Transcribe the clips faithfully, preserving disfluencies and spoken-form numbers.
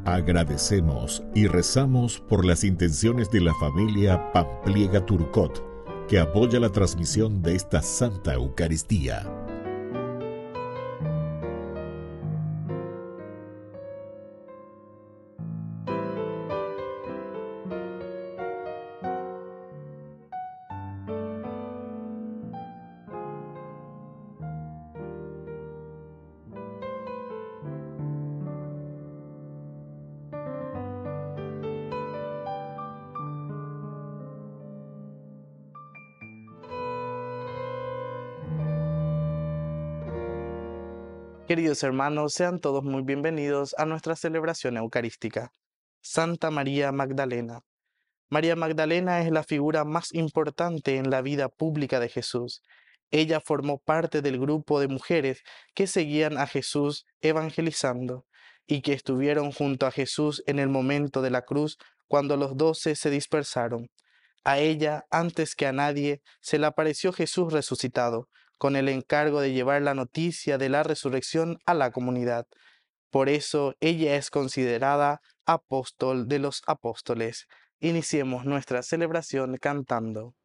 Agradecemos y rezamos por las intenciones de la familia Pampliega Turcot, que apoya la transmisión de esta Santa Eucaristía. Queridos hermanos, sean todos muy bienvenidos a nuestra celebración eucarística. Santa María Magdalena. María Magdalena es la figura más importante en la vida pública de Jesús. Ella formó parte del grupo de mujeres que seguían a Jesús evangelizando y que estuvieron junto a Jesús en el momento de la cruz cuando los doce se dispersaron. A ella, antes que a nadie, se le apareció Jesús resucitado, con el encargo de llevar la noticia de la resurrección a la comunidad. Por eso ella es considerada apóstol de los apóstoles. Iniciemos nuestra celebración cantando.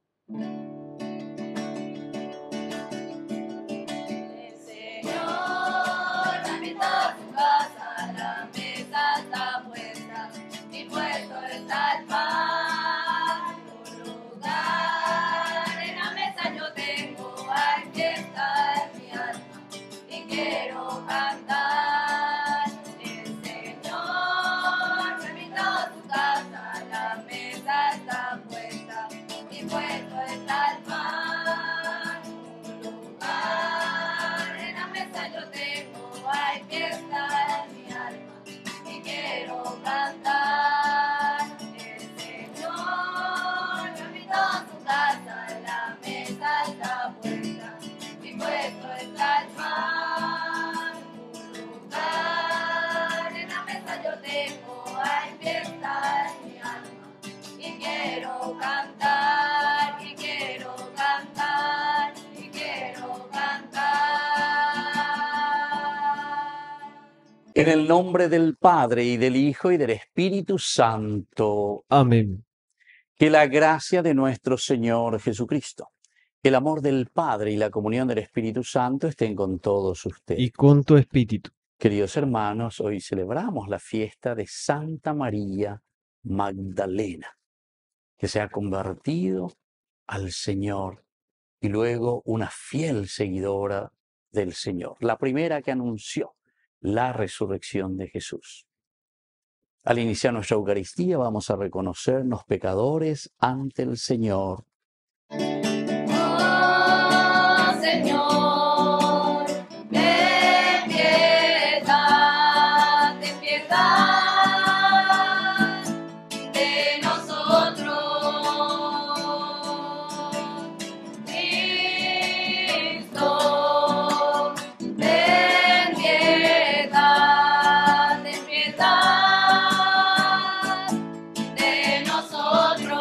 En el nombre del Padre, y del Hijo, y del Espíritu Santo. Amén. Que la gracia de nuestro Señor Jesucristo, el amor del Padre y la comunión del Espíritu Santo estén con todos ustedes. Y con tu espíritu. Queridos hermanos, hoy celebramos la fiesta de Santa María Magdalena, que se ha convertido al Señor y luego una fiel seguidora del Señor, la primera que anunció la resurrección de Jesús. Al iniciar nuestra Eucaristía vamos a reconocernos pecadores ante el Señor. Oh, Señor, ten piedad, ten piedad de nosotros. Cristo, ten piedad, ten piedad de nosotros.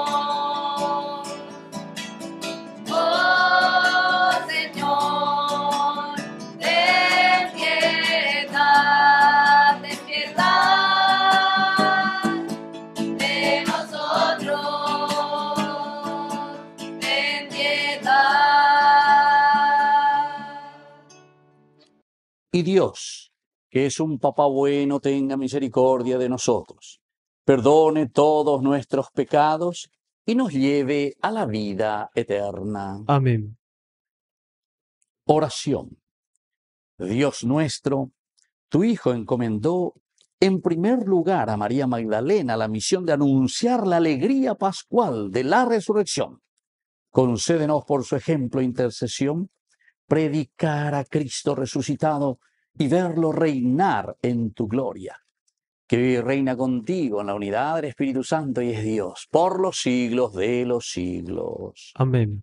Oh Señor, ten piedad, ten piedad de nosotros, ten piedad. Y Dios, que es un Papá bueno, tenga misericordia de nosotros, perdone todos nuestros pecados y nos lleve a la vida eterna. Amén. Oración. Dios nuestro, tu Hijo encomendó en primer lugar a María Magdalena la misión de anunciar la alegría pascual de la resurrección. Concédenos por su ejemplo e intercesión predicar a Cristo resucitado y verlo reinar en tu gloria, que vive y reina contigo en la unidad del Espíritu Santo y es Dios por los siglos de los siglos. Amén.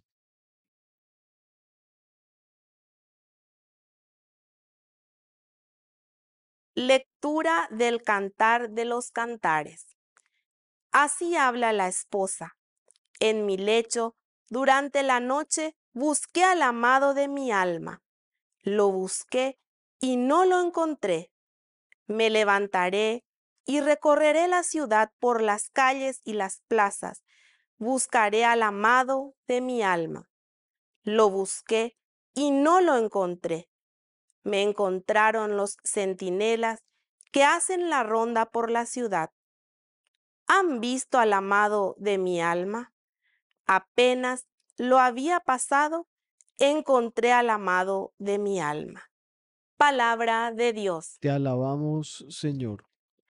Lectura del Cantar de los Cantares. Así habla la esposa. En mi lecho, durante la noche, busqué al amado de mi alma. Lo busqué y no lo encontré. Me levantaré y recorreré la ciudad por las calles y las plazas. Buscaré al amado de mi alma. Lo busqué y no lo encontré. Me encontraron los centinelas que hacen la ronda por la ciudad. ¿Han visto al amado de mi alma? Apenas lo había pasado, encontré al amado de mi alma. Palabra de Dios. Te alabamos, Señor.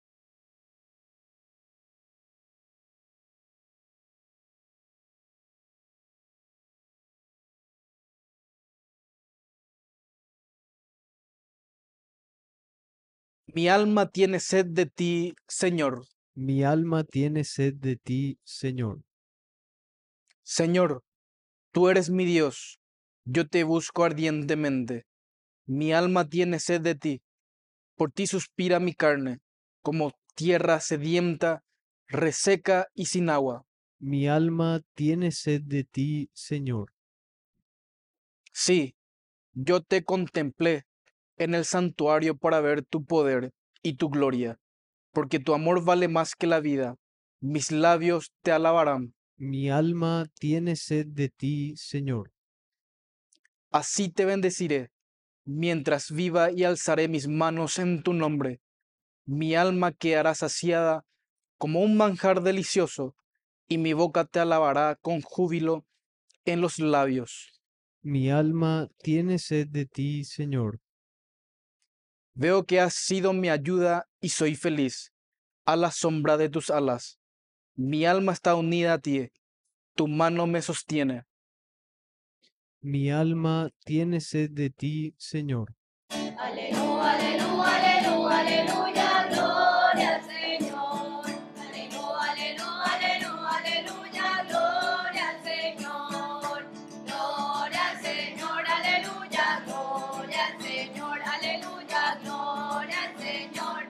Mi alma tiene sed de ti, Señor. Mi alma tiene sed de ti, Señor. Señor, tú eres mi Dios. Yo te busco ardientemente. Mi alma tiene sed de ti. Por ti suspira mi carne, como tierra sedienta, reseca y sin agua. Mi alma tiene sed de ti, Señor. Sí, yo te contemplé en el santuario para ver tu poder y tu gloria, porque tu amor vale más que la vida. Mis labios te alabarán. Mi alma tiene sed de ti, Señor. Así te bendeciré, mientras viva, y alzaré mis manos en tu nombre. Mi alma quedará saciada como un manjar delicioso, y mi boca te alabará con júbilo en los labios. Mi alma tiene sed de ti, Señor. Veo que has sido mi ayuda y soy feliz a la sombra de tus alas. Mi alma está unida a ti, tu mano me sostiene. Mi alma tiene sed de ti, Señor. Aleluya, aleluya, aleluya, aleluya, gloria al Señor. Aleluya, aleluya, aleluya, aleluya, gloria al Señor. Gloria al Señor, aleluya, gloria al Señor, aleluya, gloria al Señor,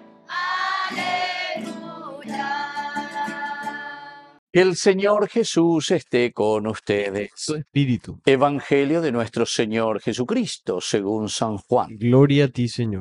aleluya. Que el Señor Jesús esté con ustedes. Su espíritu. Evangelio de nuestro Señor Jesucristo, según San Juan. Gloria a ti, Señor.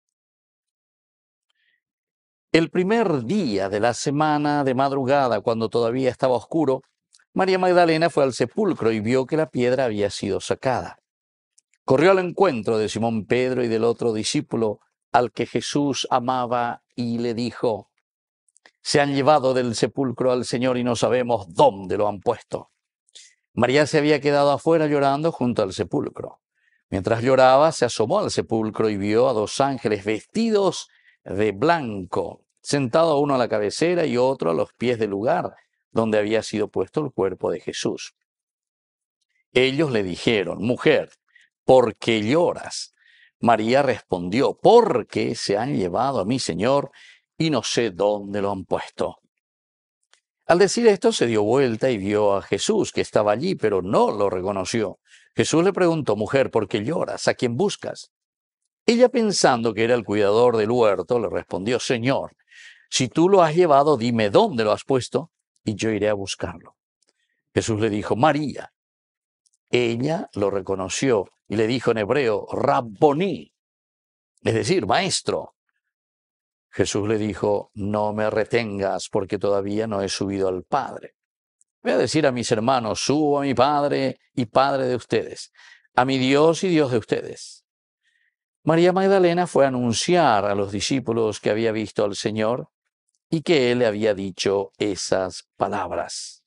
El primer día de la semana, de madrugada, cuando todavía estaba oscuro, María Magdalena fue al sepulcro y vio que la piedra había sido sacada. Corrió al encuentro de Simón Pedro y del otro discípulo al que Jesús amaba y le dijo: se han llevado del sepulcro al Señor y no sabemos dónde lo han puesto. María se había quedado afuera llorando junto al sepulcro. Mientras lloraba, se asomó al sepulcro y vio a dos ángeles vestidos de blanco, sentado uno a la cabecera y otro a los pies del lugar donde había sido puesto el cuerpo de Jesús. Ellos le dijeron: mujer, ¿por qué lloras? María respondió: porque se han llevado a mi Señor y no sé dónde lo han puesto. Al decir esto, se dio vuelta y vio a Jesús, que estaba allí, pero no lo reconoció. Jesús le preguntó: mujer, ¿por qué lloras? ¿A quién buscas? Ella, pensando que era el cuidador del huerto, le respondió: Señor, si tú lo has llevado, dime dónde lo has puesto, y yo iré a buscarlo. Jesús le dijo: María. Ella lo reconoció y le dijo en hebreo: Rabboní, es decir, maestro. Jesús le dijo: no me retengas, porque todavía no he subido al Padre. Voy a decir a mis hermanos: subo a mi Padre y Padre de ustedes, a mi Dios y Dios de ustedes. María Magdalena fue a anunciar a los discípulos que había visto al Señor y que Él le había dicho esas palabras.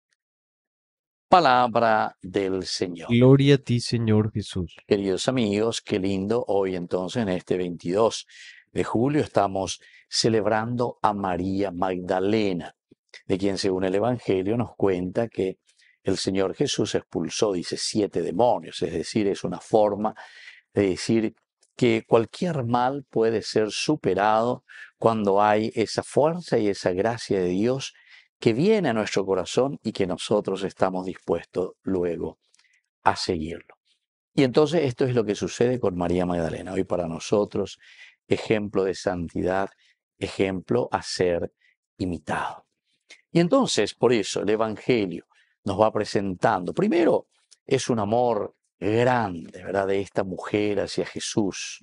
Palabra del Señor. Gloria a ti, Señor Jesús. Queridos amigos, qué lindo hoy entonces en este veintidós de julio estamos celebrando a María Magdalena, de quien según el Evangelio nos cuenta que el Señor Jesús expulsó, dice, siete demonios, es decir, es una forma de decir que cualquier mal puede ser superado cuando hay esa fuerza y esa gracia de Dios que viene a nuestro corazón y que nosotros estamos dispuestos luego a seguirlo. Y entonces esto es lo que sucede con María Magdalena. Hoy para nosotros, ejemplo de santidad, ejemplo a ser imitado. Y entonces, por eso, el Evangelio nos va presentando. Primero, es un amor grande, ¿verdad?, de esta mujer hacia Jesús.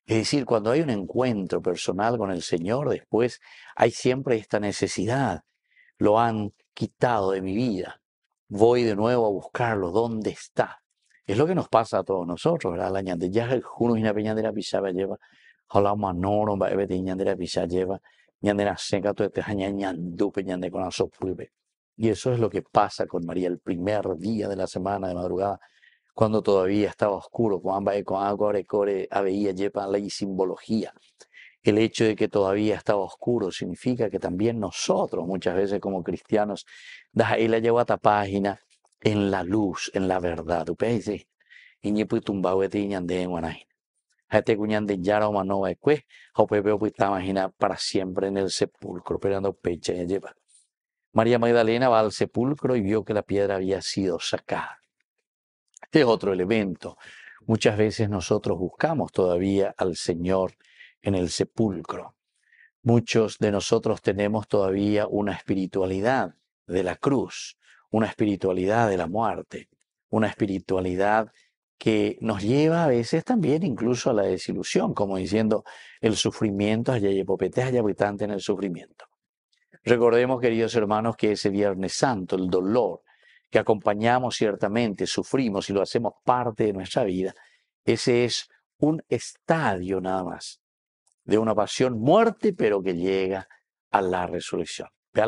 Es decir, cuando hay un encuentro personal con el Señor, después hay siempre esta necesidad. Lo han quitado de mi vida. Voy de nuevo a buscarlo. ¿Dónde está? Es lo que nos pasa a todos nosotros, ¿verdad? La ñande ya el juno y la peña de la pisaba lleva. Hola manoro, va a ver ñande la pisaba lleva. Ñande la seca, tú te ñandu, peñande con la sopuibe. Y eso es lo que pasa con María el primer día de la semana de madrugada, cuando todavía estaba oscuro, con agua, core, aveía, lleva la simbología. El hecho de que todavía estaba oscuro significa que también nosotros, muchas veces como cristianos, ahí la llevo a esta página en la luz, en la verdad. ¿Ustedes dicen? Y ni pues tumbado de ñande en guanay. Este cuñande yara o manova de cue, o pepe pues imagina para siempre en el sepulcro, esperando pecha y lleva. María Magdalena va al sepulcro y vio que la piedra había sido sacada. Este es otro elemento. Muchas veces nosotros buscamos todavía al Señor en el sepulcro. Muchos de nosotros tenemos todavía una espiritualidad de la cruz, una espiritualidad de la muerte, una espiritualidad que nos lleva a veces también incluso a la desilusión, como diciendo, el sufrimiento, allá hay popetes, allá habitante en el sufrimiento. Recordemos, queridos hermanos, que ese Viernes Santo, el dolor que acompañamos ciertamente, sufrimos y lo hacemos parte de nuestra vida, ese es un estadio nada más de una pasión muerte, pero que llega a la resurrección.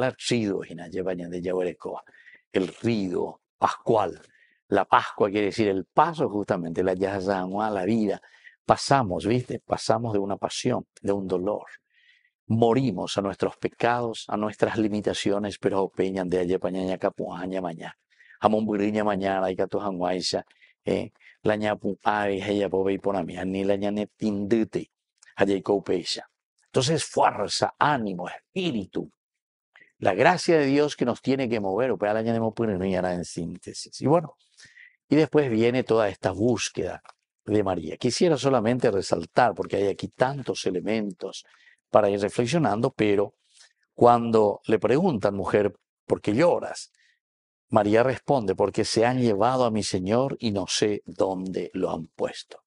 El rido pascual. La Pascua quiere decir el paso justamente, la yazangua, la vida. Pasamos, ¿viste? Pasamos de una pasión, de un dolor. Morimos a nuestros pecados, a nuestras limitaciones, pero peñan de allá pañaña capuaña mañana. Amon buriña mañana y catu hanguaisa, eh, la ñapu ave, ella pobe y ponamia, ni la ñane tindute, allá copecha. Entonces, fuerza, ánimo, espíritu. La gracia de Dios que nos tiene que mover, o la ñane mo en síntesis. Y bueno, y después viene toda esta búsqueda de María. Quisiera solamente resaltar, porque hay aquí tantos elementos para ir reflexionando, pero cuando le preguntan, mujer, ¿por qué lloras? María responde, porque se han llevado a mi Señor y no sé dónde lo han puesto.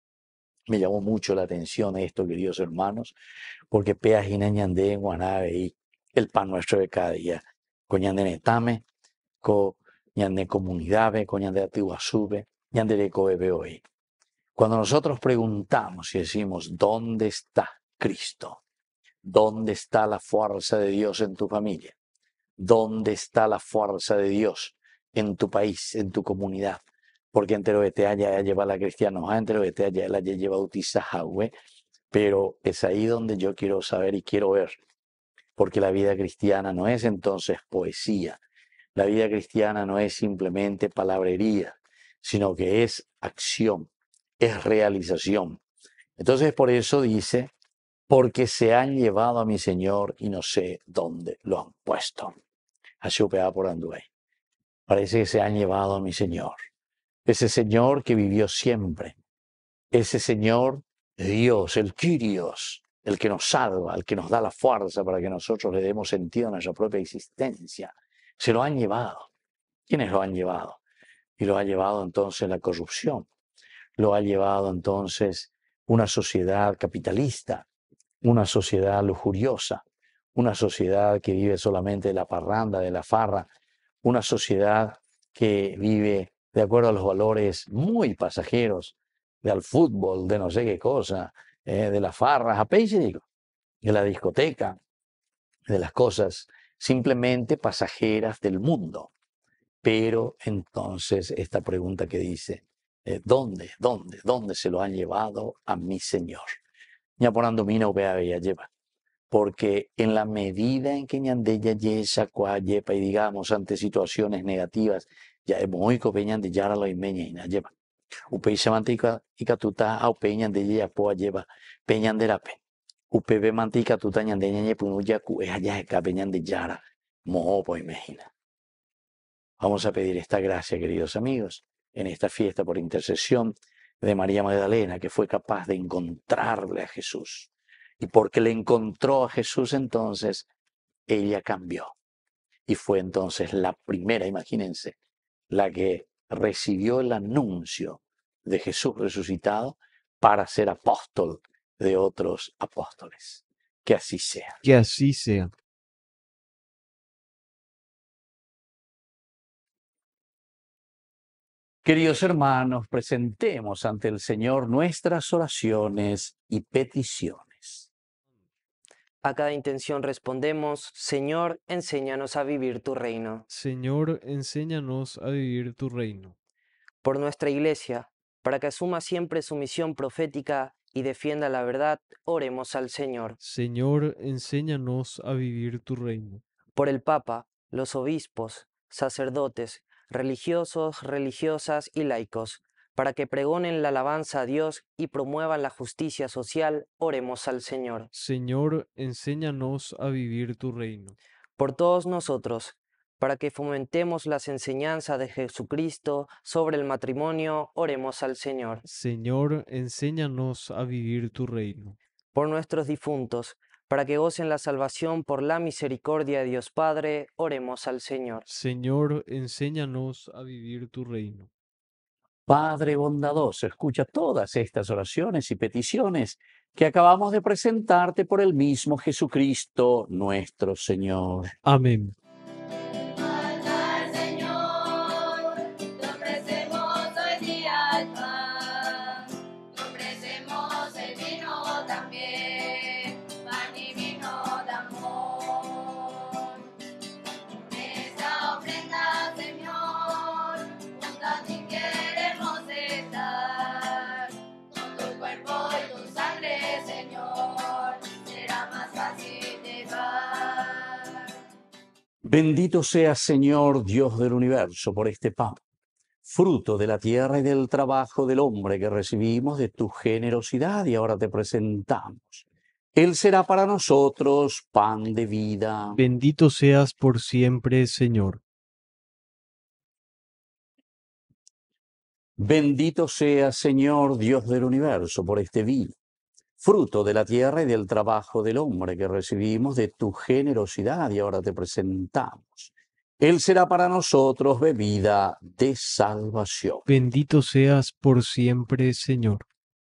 Me llamó mucho la atención esto, queridos hermanos, porque peajina ñandé en Guanave y el pan nuestro de cada día, con ñandé netame, con ñandé comunidad, con ñandé atiguazube, ñandé de coebe hoy. Cuando nosotros preguntamos y decimos, ¿dónde está Cristo? ¿Dónde está la fuerza de Dios en tu familia? ¿Dónde está la fuerza de Dios en tu país, en tu comunidad? Porque entero de te haya lleva la cristiana, entero de te haya la lleva bautizada, pero es ahí donde yo quiero saber y quiero ver, porque la vida cristiana no es entonces poesía, la vida cristiana no es simplemente palabrería, sino que es acción, es realización. Entonces por eso dice, porque se han llevado a mi Señor y no sé dónde lo han puesto. Así opera por Anduay. Parece que se han llevado a mi Señor. Ese Señor que vivió siempre. Ese Señor Dios, el Kyrios, el que nos salva, el que nos da la fuerza para que nosotros le demos sentido a nuestra propia existencia. Se lo han llevado. ¿Quiénes lo han llevado? Y lo ha llevado entonces la corrupción. Lo ha llevado entonces una sociedad capitalista, una sociedad lujuriosa, una sociedad que vive solamente de la parranda, de la farra, una sociedad que vive de acuerdo a los valores muy pasajeros, del fútbol, de no sé qué cosa, eh, de las farras, a digo, de la discoteca, de las cosas simplemente pasajeras del mundo. Pero entonces esta pregunta que dice, eh, ¿dónde, dónde, dónde se lo han llevado a mi Señor? Ya por andomina upea ya lleva. Porque en la medida en que ñandeya yesa yepa y digamos ante situaciones negativas, ya es muy copeñan de yara lo imeña y na lleva. Upei se mantica y catuta a upeñan de ya poa lleva peñan de rape. Upebe mantica tuta ñandeña y punuya cu es allá de peñan de yara. Moho po imagina. Vamos a pedir esta gracia, queridos amigos, en esta fiesta por intercesión de María Magdalena, que fue capaz de encontrarle a Jesús. Y porque le encontró a Jesús, entonces, ella cambió. Y fue entonces la primera, imagínense, la que recibió el anuncio de Jesús resucitado para ser apóstol de otros apóstoles. Que así sea. Que así sea. Queridos hermanos, presentemos ante el Señor nuestras oraciones y peticiones. A cada intención respondemos, Señor, enséñanos a vivir tu reino. Señor, enséñanos a vivir tu reino. Por nuestra Iglesia, para que asuma siempre su misión profética y defienda la verdad, oremos al Señor. Señor, enséñanos a vivir tu reino. Por el Papa, los obispos, sacerdotes, religiosos, religiosas y laicos, para que pregonen la alabanza a Dios y promuevan la justicia social, oremos al Señor. Señor, enséñanos a vivir tu reino. Por todos nosotros, para que fomentemos las enseñanzas de Jesucristo sobre el matrimonio, oremos al Señor. Señor, enséñanos a vivir tu reino. Por nuestros difuntos, para que gocen la salvación por la misericordia de Dios Padre, oremos al Señor. Señor, enséñanos a vivir tu reino. Padre bondadoso, escucha todas estas oraciones y peticiones que acabamos de presentarte por el mismo Jesucristo nuestro Señor. Amén. Al Señor, te ofrecemos hoy día el pan, te ofrecemos el vino también, pan y vino de amor. Esta ofrenda, Señor, junto a ti queremos estar, con tu cuerpo y tu sangre, Señor, será más fácil llevar. Bendito seas, Señor, Dios del universo, por este pan, fruto de la tierra y del trabajo del hombre que recibimos de tu generosidad y ahora te presentamos. Él será para nosotros pan de vida. Bendito seas por siempre, Señor. Bendito seas, Señor, Dios del universo, por este vino, fruto de la tierra y del trabajo del hombre que recibimos de tu generosidad y ahora te presentamos. Él será para nosotros bebida de salvación. Bendito seas por siempre, Señor.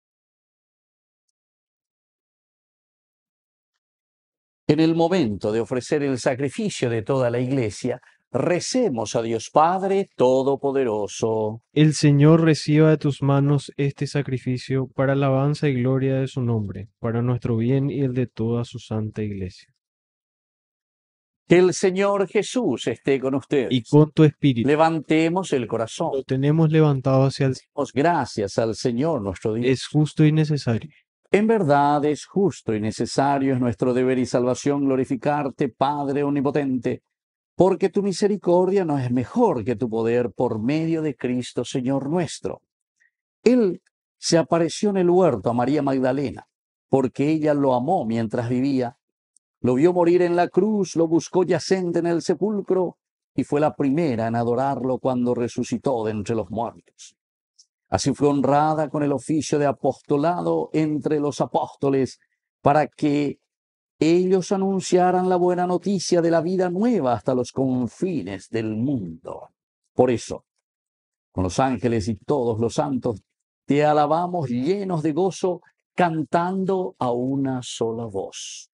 En el momento de ofrecer el sacrificio de toda la Iglesia, recemos a Dios Padre Todopoderoso. El Señor reciba de tus manos este sacrificio para alabanza y gloria de su nombre, para nuestro bien y el de toda su santa Iglesia. Que el Señor Jesús esté con ustedes. Y con tu espíritu. Levantemos el corazón. Lo tenemos levantado hacia el cielo. Demos gracias al Señor nuestro Dios. Es justo y necesario. En verdad es justo y necesario, es nuestro deber y salvación glorificarte, Padre omnipotente, porque tu misericordia no es mejor que tu poder por medio de Cristo, Señor nuestro. Él se apareció en el huerto a María Magdalena, porque ella lo amó mientras vivía. Lo vio morir en la cruz, lo buscó yacente en el sepulcro y fue la primera en adorarlo cuando resucitó de entre los muertos. Así fue honrada con el oficio de apostolado entre los apóstoles para que ellos anunciaran la buena noticia de la vida nueva hasta los confines del mundo. Por eso, con los ángeles y todos los santos, te alabamos llenos de gozo, cantando a una sola voz.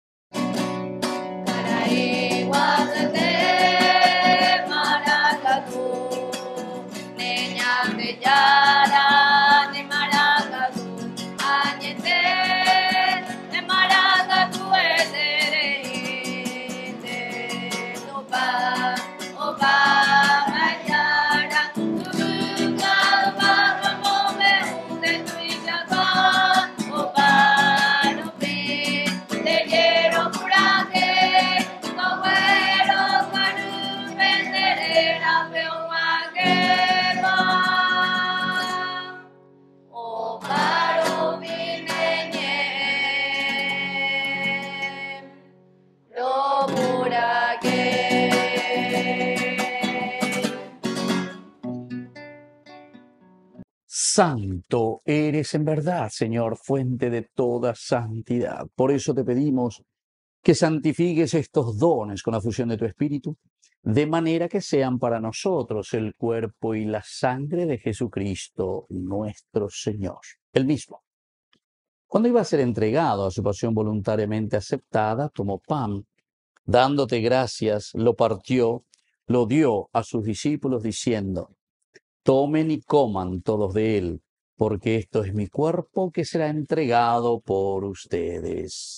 Santo eres en verdad, Señor, fuente de toda santidad. Por eso te pedimos que santifiques estos dones con la fusión de tu Espíritu, de manera que sean para nosotros el cuerpo y la sangre de Jesucristo nuestro Señor. El mismo, Cuando iba a ser entregado a su pasión voluntariamente aceptada, tomó pan, dándote gracias, lo partió, lo dio a sus discípulos diciendo: tomen y coman todos de él, porque esto es mi cuerpo que será entregado por ustedes.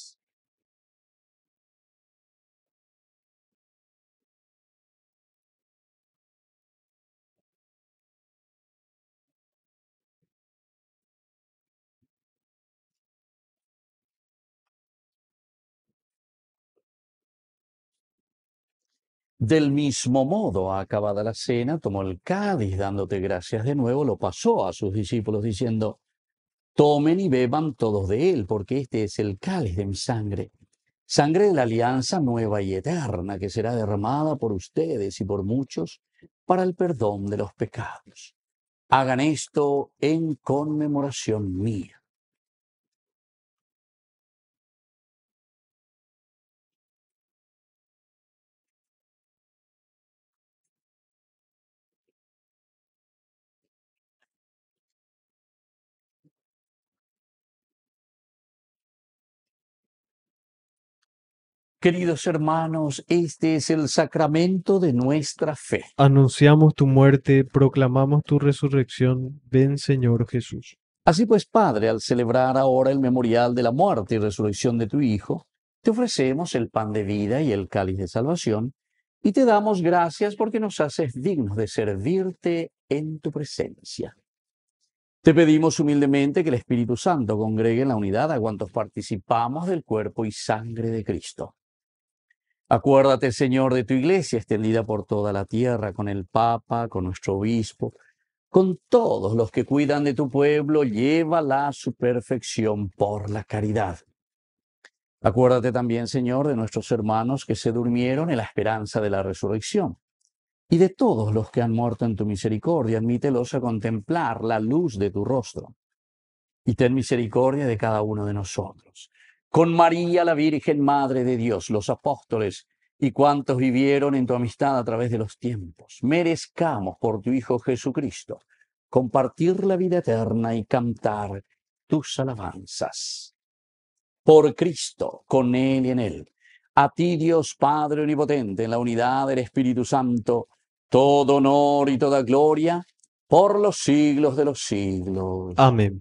Del mismo modo, acabada la cena, tomó el cáliz, dándote gracias de nuevo, lo pasó a sus discípulos diciendo: tomen y beban todos de él, porque este es el cáliz de mi sangre, sangre de la alianza nueva y eterna, que será derramada por ustedes y por muchos para el perdón de los pecados. Hagan esto en conmemoración mía. Queridos hermanos, este es el sacramento de nuestra fe. Anunciamos tu muerte, proclamamos tu resurrección. Ven, Señor Jesús. Así pues, Padre, al celebrar ahora el memorial de la muerte y resurrección de tu Hijo, te ofrecemos el pan de vida y el cáliz de salvación, y te damos gracias porque nos haces dignos de servirte en tu presencia. Te pedimos humildemente que el Espíritu Santo congregue en la unidad a cuantos participamos del cuerpo y sangre de Cristo. Acuérdate, Señor, de tu iglesia extendida por toda la tierra, con el Papa, con nuestro obispo, con todos los que cuidan de tu pueblo, llévala a su perfección por la caridad. Acuérdate también, Señor, de nuestros hermanos que se durmieron en la esperanza de la resurrección, y de todos los que han muerto en tu misericordia, admítelos a contemplar la luz de tu rostro. Y ten misericordia de cada uno de nosotros. Con María, la Virgen Madre de Dios, los apóstoles y cuantos vivieron en tu amistad a través de los tiempos, merezcamos por tu Hijo Jesucristo compartir la vida eterna y cantar tus alabanzas. Por Cristo, con Él y en Él, a ti, Dios Padre Omnipotente, en la unidad del Espíritu Santo, todo honor y toda gloria por los siglos de los siglos. Amén.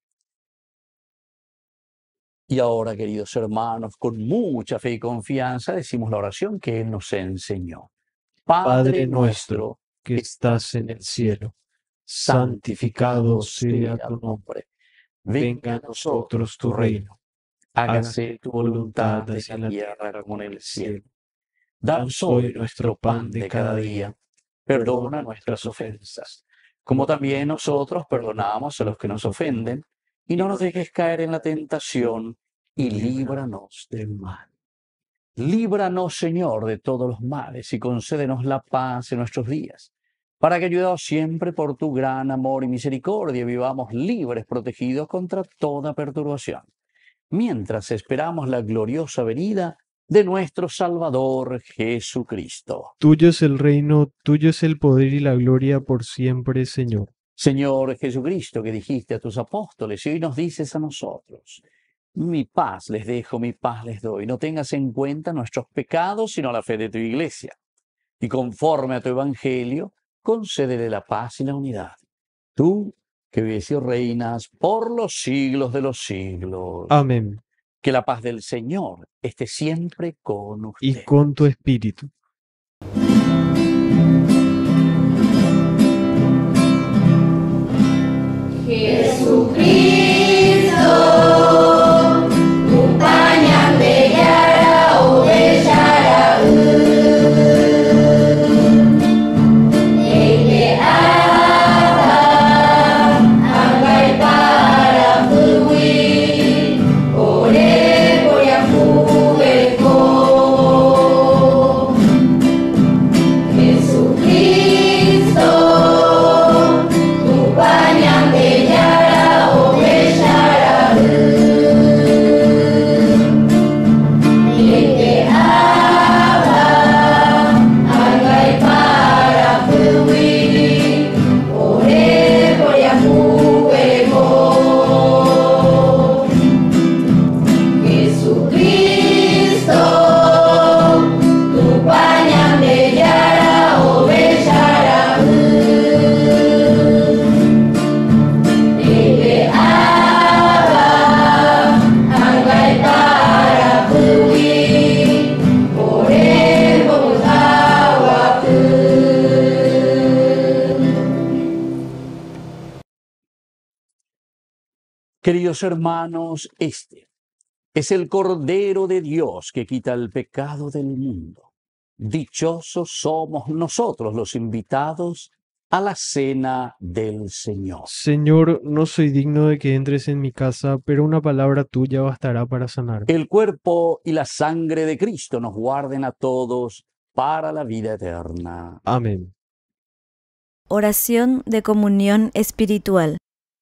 Y ahora, queridos hermanos, con mucha fe y confianza decimos la oración que Él nos enseñó. Padre nuestro, que estás en el cielo, santificado sea tu nombre. Venga a nosotros tu reino. Hágase tu voluntad en la tierra como en el cielo. Danos hoy nuestro pan de cada día. Perdona nuestras ofensas, como también nosotros perdonamos a los que nos ofenden. Y no nos dejes caer en la tentación, y líbranos del mal. Líbranos, Señor, de todos los males, y concédenos la paz en nuestros días, para que, ayudados siempre por tu gran amor y misericordia, vivamos libres, protegidos contra toda perturbación, mientras esperamos la gloriosa venida de nuestro Salvador Jesucristo. Tuyo es el reino, tuyo es el poder y la gloria por siempre, Señor. Señor Jesucristo, que dijiste a tus apóstoles, y hoy nos dices a nosotros: mi paz les dejo, mi paz les doy. No tengas en cuenta nuestros pecados, sino la fe de tu iglesia. Y conforme a tu evangelio, concédele la paz y la unidad. Tú, que vives y reinas por los siglos de los siglos. Amén. Que la paz del Señor esté siempre con ustedes. Y con tu espíritu. Jesucristo, upanya bejara o bejara ele ada angkai para fui ore por ya fuego Queridos hermanos, este es el Cordero de Dios que quita el pecado del mundo. Dichosos somos nosotros los invitados a la cena del Señor. Señor, no soy digno de que entres en mi casa, pero una palabra tuya bastará para sanar. El cuerpo y la sangre de Cristo nos guarden a todos para la vida eterna. Amén. Oración de comunión espiritual.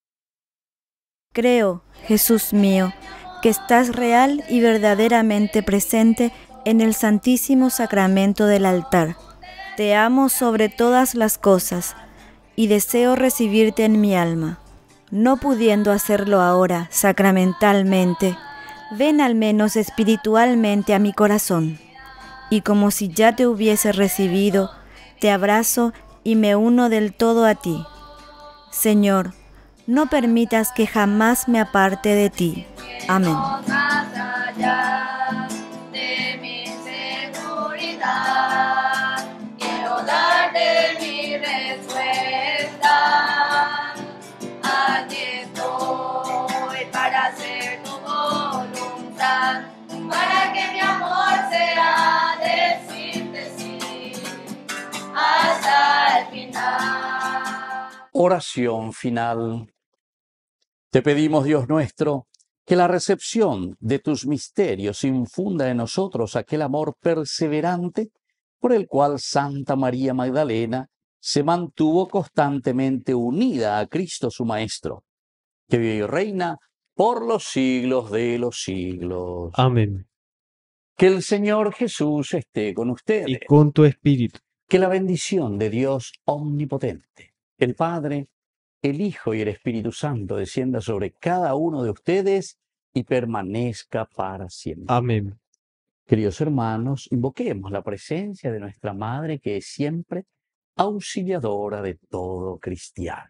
Creo, Jesús mío, que estás real y verdaderamente presente en el Santísimo Sacramento del altar. Te amo sobre todas las cosas y deseo recibirte en mi alma. No pudiendo hacerlo ahora sacramentalmente, ven al menos espiritualmente a mi corazón. Y como si ya te hubiese recibido, te abrazo y me uno del todo a ti. Señor, no permitas que jamás me aparte de ti. Amén. Más allá de mi seguridad, quiero darte mi respuesta. Aquí estoy para hacer tu voluntad, para que mi amor sea decirte sí hasta el final. Oración final. Te pedimos, Dios nuestro, que la recepción de tus misterios infunda en nosotros aquel amor perseverante por el cual Santa María Magdalena se mantuvo constantemente unida a Cristo su Maestro, que vive y reina por los siglos de los siglos. Amén. Que el Señor Jesús esté con ustedes. Y con tu espíritu. Que la bendición de Dios omnipotente, el Padre, el Hijo y el Espíritu Santo descienda sobre cada uno de ustedes y permanezca para siempre. Amén. Queridos hermanos, invoquemos la presencia de nuestra Madre, que es siempre auxiliadora de todo cristiano.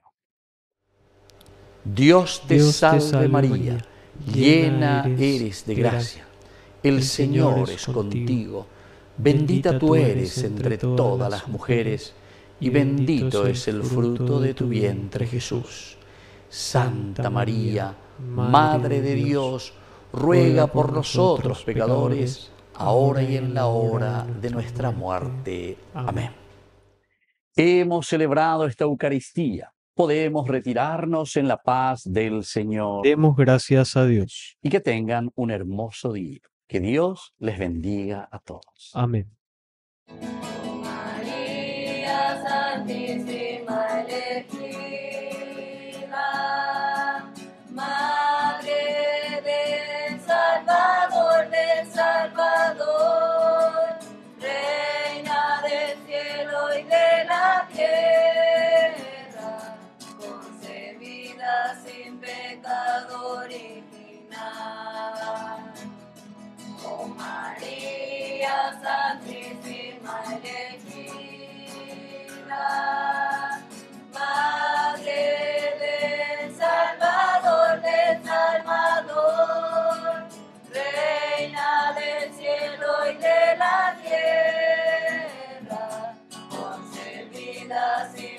Dios te Dios te salve, salve, María, María, llena llena eres eres de de gracia. El Señor es contigo. Bendita tú eres entre todas las mujeres, y bendito es el fruto de tu vientre, Jesús. Santa María, Madre de Dios, ruega por nosotros pecadores, ahora y en la hora de nuestra muerte. Amén. Hemos celebrado esta Eucaristía. Podemos retirarnos en la paz del Señor. Demos gracias a Dios. Y que tengan un hermoso día. Que Dios les bendiga a todos. Amén. María Santísima elegida, Madre del Salvador, del Salvador, Reina del cielo y de la tierra, concebida sin pecado original. Oh María Santísima elegida, Madre del Salvador, del Salvador, Reina del cielo y de la tierra, concebida sin